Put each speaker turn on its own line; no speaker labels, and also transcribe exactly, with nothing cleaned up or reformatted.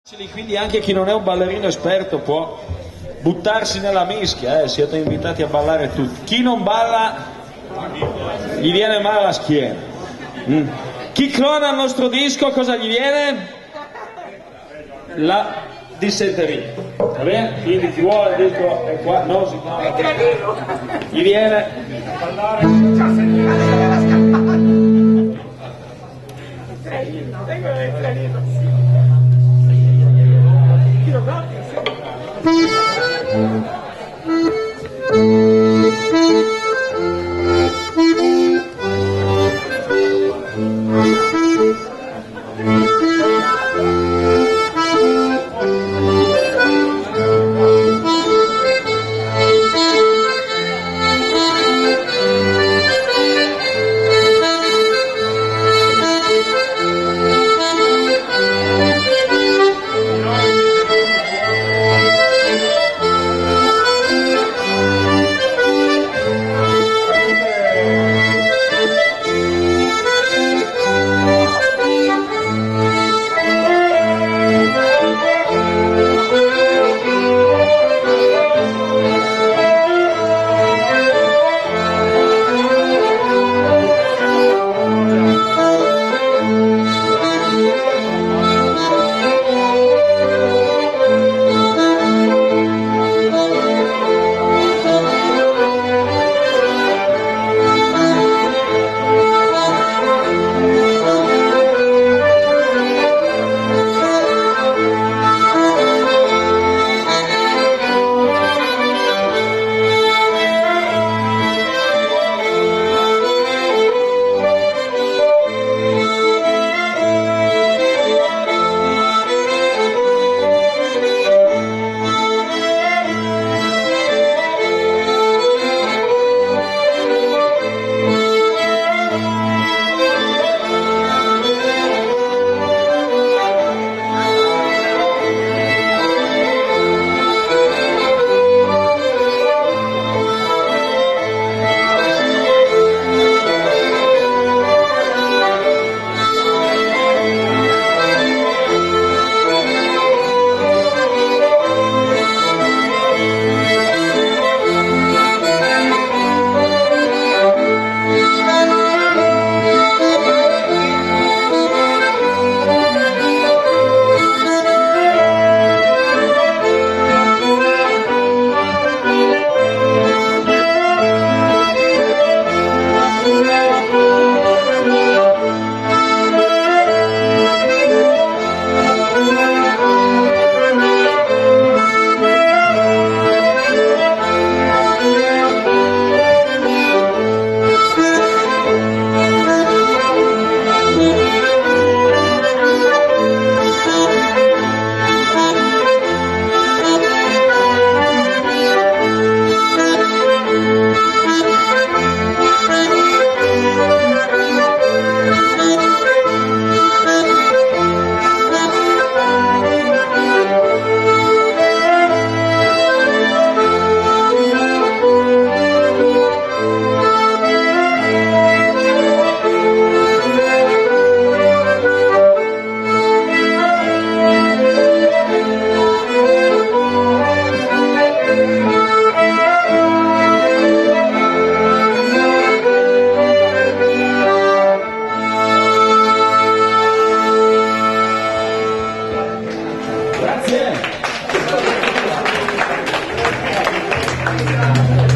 Quindi anche chi non è un ballerino esperto può buttarsi nella mischia, eh? Siete invitati a ballare tutti. Chi non balla gli viene male alla schiena. Mm. Chi clona il nostro disco cosa gli viene? La dissenteria. Va bene? Quindi chi vuole il disco è qua, non si clona. Gli viene Grazie.